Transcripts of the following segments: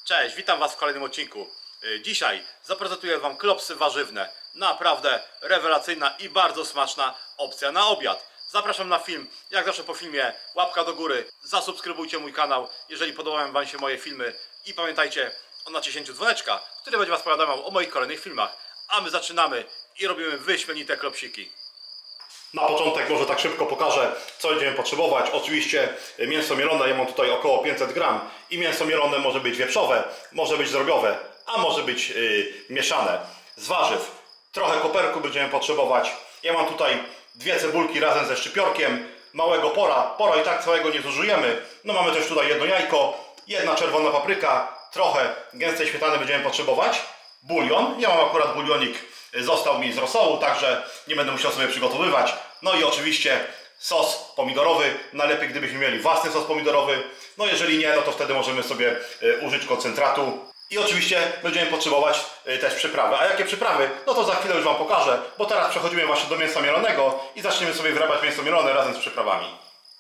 Cześć, witam Was w kolejnym odcinku. Dzisiaj zaprezentuję Wam klopsy warzywne. Naprawdę rewelacyjna i bardzo smaczna opcja na obiad. Zapraszam na film. Jak zawsze po filmie łapka do góry. Zasubskrybujcie mój kanał, jeżeli podobają Wam się moje filmy. I pamiętajcie o naciśnięciu dzwoneczka, który będzie Was powiadamiał o moich kolejnych filmach. A my zaczynamy i robimy wyśmienite klopsiki. Na początek może tak szybko pokażę, co będziemy potrzebować. Oczywiście mięso mielone, ja mam tutaj około 500 gram. I mięso mielone może być wieprzowe, może być drobiowe, a może być mieszane. Z warzyw trochę koperku będziemy potrzebować. Ja mam tutaj 2 cebulki razem ze szczypiorkiem, małego pora. Pora i tak całego nie zużyjemy. No mamy też tutaj 1 jajko, 1 czerwona papryka, trochę gęstej śmietany będziemy potrzebować. Bulion, ja mam akurat bulionik, został mi z rosołu, także nie będę musiał sobie przygotowywać. No i oczywiście sos pomidorowy, najlepiej gdybyśmy mieli własny sos pomidorowy. No jeżeli nie, no to wtedy możemy sobie użyć koncentratu. I oczywiście będziemy potrzebować też przyprawy. A jakie przyprawy? No to za chwilę już Wam pokażę, bo teraz przechodzimy właśnie do mięsa mielonego i zaczniemy sobie wyrabiać mięso mielone razem z przyprawami.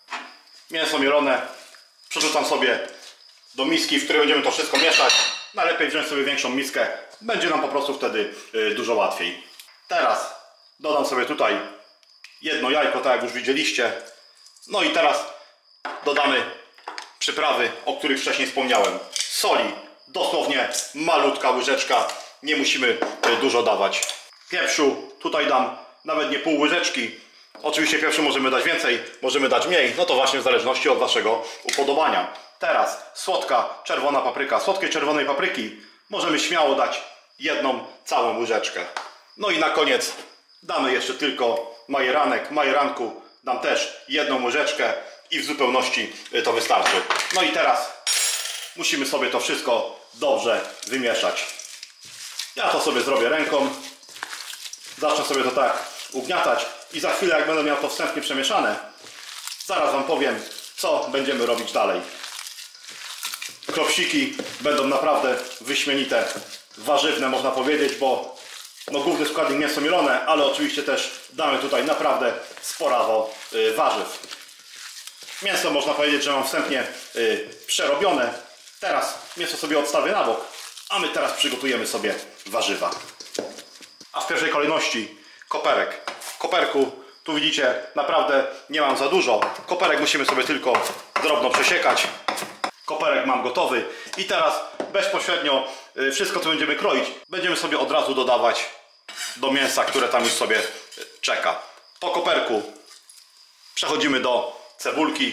Mięso mielone przerzucam sobie do miski, w której będziemy to wszystko mieszać. Najlepiej wziąć sobie większą miskę, będzie nam po prostu wtedy dużo łatwiej. Teraz dodam sobie tutaj 1 jajko, tak jak już widzieliście. No i teraz dodamy przyprawy, o których wcześniej wspomniałem. Soli, dosłownie malutka łyżeczka, nie musimy dużo dawać. Pieprzu, tutaj dam nawet nie pół łyżeczki. Oczywiście pieprzu możemy dać więcej, możemy dać mniej, no to właśnie w zależności od Waszego upodobania. Teraz słodka czerwona papryka. Słodkiej czerwonej papryki możemy śmiało dać 1 całą łyżeczkę. No i na koniec damy jeszcze tylko majeranek. Majeranku dam też 1 łyżeczkę i w zupełności to wystarczy. No i teraz musimy sobie to wszystko dobrze wymieszać. Ja to sobie zrobię ręką. Zacznę sobie to tak ugniatać i za chwilę, jak będę miał to wstępnie przemieszane, zaraz Wam powiem, co będziemy robić dalej. Klopsiki będą naprawdę wyśmienite, warzywne można powiedzieć, bo no, główny składnik mięso mielone, ale oczywiście też damy tutaj naprawdę sporawo warzyw. Mięso można powiedzieć, że mam wstępnie przerobione. Teraz mięso sobie odstawię na bok, a my teraz przygotujemy sobie warzywa. A w pierwszej kolejności koperek. Koperku, tu widzicie, naprawdę nie mam za dużo. Koperek musimy sobie tylko drobno przesiekać. Koperek mam gotowy i teraz bezpośrednio wszystko, co będziemy kroić, będziemy sobie od razu dodawać do mięsa, które tam już sobie czeka. Po koperku przechodzimy do cebulki.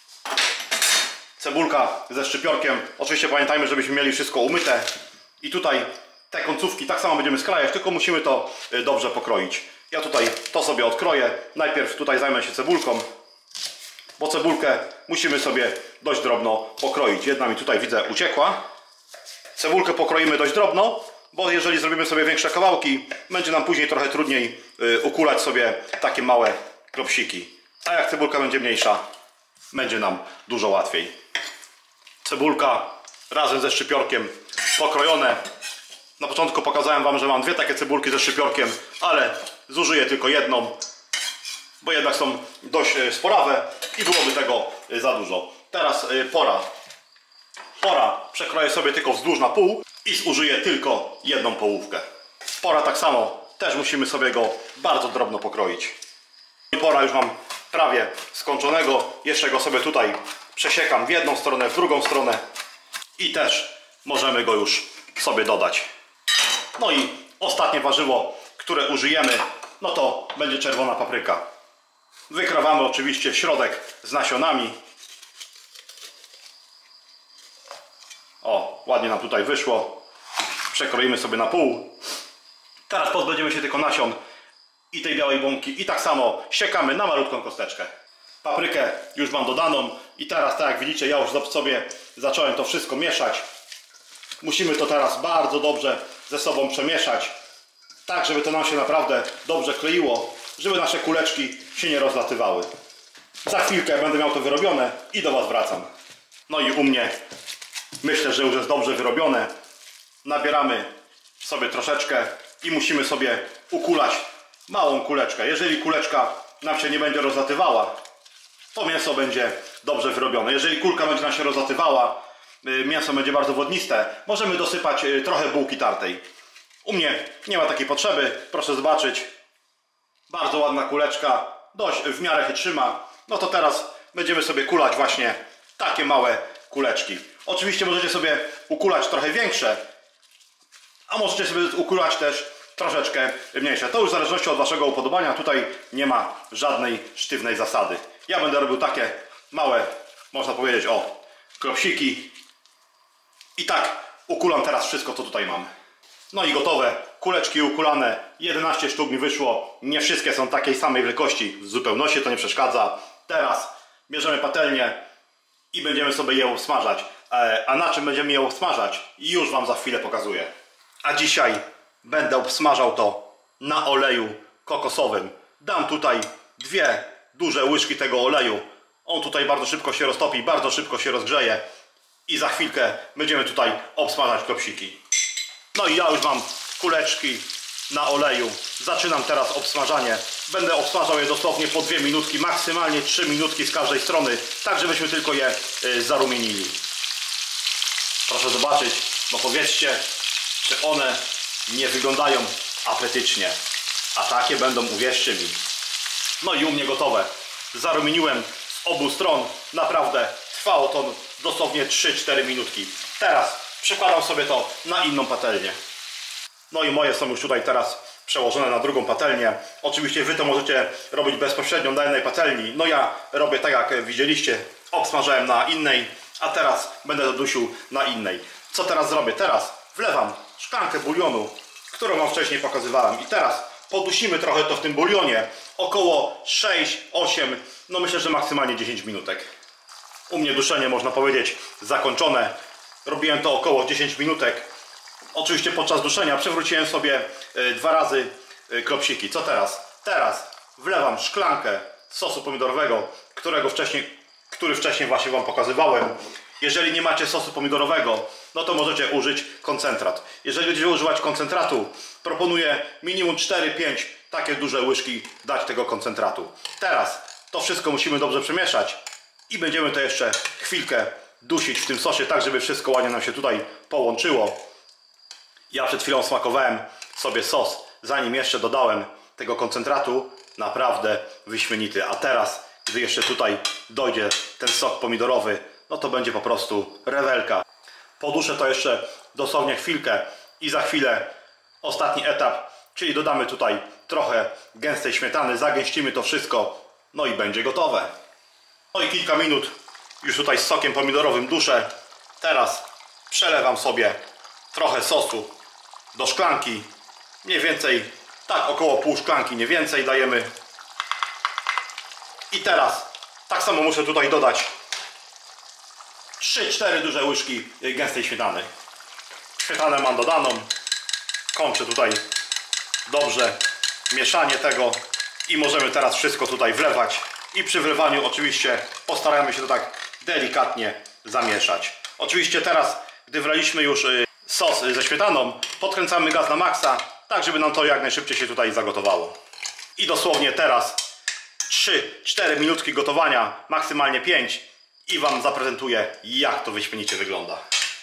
Cebulka ze szczypiorkiem. Oczywiście pamiętajmy, żebyśmy mieli wszystko umyte. I tutaj te końcówki tak samo będziemy skrajać, tylko musimy to dobrze pokroić. Ja tutaj to sobie odkroję. Najpierw tutaj zajmę się cebulką, bo cebulkę musimy sobie dość drobno pokroić. Jedna mi tutaj widzę uciekła. Cebulkę pokroimy dość drobno, bo jeżeli zrobimy sobie większe kawałki, będzie nam później trochę trudniej ukulać sobie takie małe klopsiki. A jak cebulka będzie mniejsza, będzie nam dużo łatwiej. Cebulka razem ze szczypiorkiem pokrojone. Na początku pokazałem Wam, że mam 2 takie cebulki ze szczypiorkiem, ale zużyję tylko 1, bo jednak są dość sporawe i byłoby tego za dużo. Teraz pora. Pora przekroję sobie tylko wzdłuż na pół i zużyję tylko 1 połówkę. Pora tak samo, też musimy sobie go bardzo drobno pokroić. Pora już mam prawie skończonego, jeszcze go sobie tutaj przesiekam w jedną stronę, w drugą stronę i też możemy go już sobie dodać. No i ostatnie warzywo, które użyjemy, no to będzie czerwona papryka. Wykrawamy oczywiście środek z nasionami. O, ładnie nam tutaj wyszło. Przekroimy sobie na pół. Teraz pozbędziemy się tylko nasion i tej białej błonki i tak samo siekamy na malutką kosteczkę. Paprykę już mam dodaną i teraz, tak jak widzicie, ja już sobie zacząłem to wszystko mieszać. Musimy to teraz bardzo dobrze ze sobą przemieszać, tak żeby to nam się naprawdę dobrze kleiło, żeby nasze kuleczki się nie rozlatywały. Za chwilkę będę miał to wyrobione i do Was wracam. No i u mnie myślę, że już jest dobrze wyrobione. Nabieramy sobie troszeczkę i musimy sobie ukulać małą kuleczkę. Jeżeli kuleczka nam się nie będzie rozlatywała, to mięso będzie dobrze wyrobione. Jeżeli kulka będzie nam się rozlatywała, mięso będzie bardzo wodniste, możemy dosypać trochę bułki tartej. U mnie nie ma takiej potrzeby, proszę zobaczyć. Bardzo ładna kuleczka, dość w miarę chytrzyma. No to teraz będziemy sobie kulać właśnie takie małe kuleczki. Oczywiście możecie sobie ukulać trochę większe, a możecie sobie ukulać też troszeczkę mniejsze. To już w zależności od waszego upodobania. Tutaj nie ma żadnej sztywnej zasady. Ja będę robił takie małe, można powiedzieć, klopsiki. I tak ukulam teraz wszystko, co tutaj mam. No i gotowe. Kuleczki ukulane. 11 sztuk mi wyszło. Nie wszystkie są takiej samej wielkości. W zupełności to nie przeszkadza. Teraz bierzemy patelnię i będziemy sobie je obsmażać. A na czym będziemy je obsmażać? Już wam za chwilę pokazuję. A dzisiaj będę obsmażał to na oleju kokosowym. Dam tutaj 2 duże łyżki tego oleju. On tutaj bardzo szybko się roztopi, bardzo szybko się rozgrzeje. I za chwilkę będziemy tutaj obsmażać klopsiki. No i ja już mam kuleczki na oleju. Zaczynam teraz obsmażanie. Będę obsmażał je dosłownie po 2 minutki, maksymalnie 3 minutki z każdej strony, tak żebyśmy tylko je zarumienili. Proszę zobaczyć, no powiedzcie, czy one nie wyglądają apetycznie. A takie będą, uwierzcie mi. No i u mnie gotowe. Zarumieniłem z obu stron. Naprawdę trwało to dosłownie 3-4 minutki. Teraz przekładam sobie to na inną patelnię. No i moje są już tutaj teraz przełożone na drugą patelnię. Oczywiście wy to możecie robić bezpośrednio na jednej patelni. No ja robię tak, jak widzieliście. Obsmażałem na innej, a teraz będę to dusił na innej. Co teraz zrobię? Teraz wlewam szklankę bulionu, którą wam wcześniej pokazywałem. I teraz podusimy trochę to w tym bulionie. Około 6-8, no myślę, że maksymalnie 10 minutek. U mnie duszenie, można powiedzieć, zakończone. Robiłem to około 10 minutek. Oczywiście podczas duszenia przewróciłem sobie 2 razy klopsiki. Co teraz? Teraz wlewam szklankę sosu pomidorowego, który wcześniej właśnie wam pokazywałem. Jeżeli nie macie sosu pomidorowego, no to możecie użyć koncentrat. Jeżeli będziecie używać koncentratu, proponuję minimum 4-5 takie duże łyżki dać tego koncentratu. Teraz to wszystko musimy dobrze przemieszać i będziemy to jeszcze chwilkę dusić w tym sosie, tak żeby wszystko ładnie nam się tutaj połączyło. Ja przed chwilą smakowałem sobie sos, zanim jeszcze dodałem tego koncentratu. Naprawdę wyśmienity. A teraz, gdy jeszcze tutaj dojdzie ten sok pomidorowy, no to będzie po prostu rewelka. Poduszę to jeszcze dosłownie chwilkę i za chwilę ostatni etap, czyli dodamy tutaj trochę gęstej śmietany, zagęścimy to wszystko, no i będzie gotowe. No i kilka minut już tutaj z sokiem pomidorowym duszę. Teraz przelewam sobie trochę sosu do szklanki, mniej więcej tak około pół szklanki, nie więcej dajemy. I teraz tak samo muszę tutaj dodać 3-4 duże łyżki gęstej śmietany. Śmietanę mam dodaną. Kończę tutaj dobrze mieszanie tego i możemy teraz wszystko tutaj wlewać. I przy wlewaniu oczywiście postaramy się to tak delikatnie zamieszać. Oczywiście teraz, gdy wlaliśmy już sos ze śmietaną, podkręcamy gaz na maksa, tak żeby nam to jak najszybciej się tutaj zagotowało. I dosłownie teraz 3-4 minutki gotowania, maksymalnie 5 i wam zaprezentuję, jak to wyśmienicie wygląda.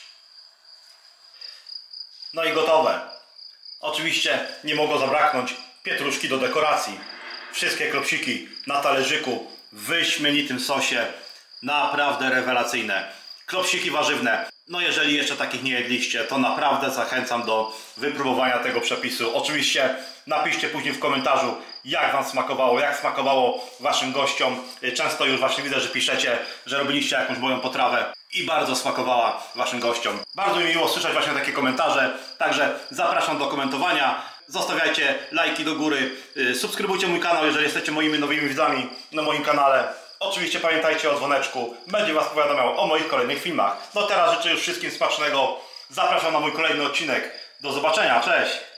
No i gotowe. Oczywiście nie mogło zabraknąć pietruszki do dekoracji. Wszystkie klopsiki na talerzyku w wyśmienitym sosie. Naprawdę rewelacyjne. Klopsiki warzywne. No jeżeli jeszcze takich nie jedliście, to naprawdę zachęcam do wypróbowania tego przepisu. Oczywiście napiszcie później w komentarzu, jak wam smakowało, jak smakowało waszym gościom. Często już właśnie widzę, że piszecie, że robiliście jakąś moją potrawę i bardzo smakowała waszym gościom. Bardzo mi miło słyszeć właśnie takie komentarze, także zapraszam do komentowania. Zostawiajcie lajki do góry, subskrybujcie mój kanał, jeżeli jesteście moimi nowymi widzami na moim kanale. Oczywiście pamiętajcie o dzwoneczku, będzie was powiadamiał o moich kolejnych filmach. No teraz życzę już wszystkim smacznego, zapraszam na mój kolejny odcinek. Do zobaczenia, cześć!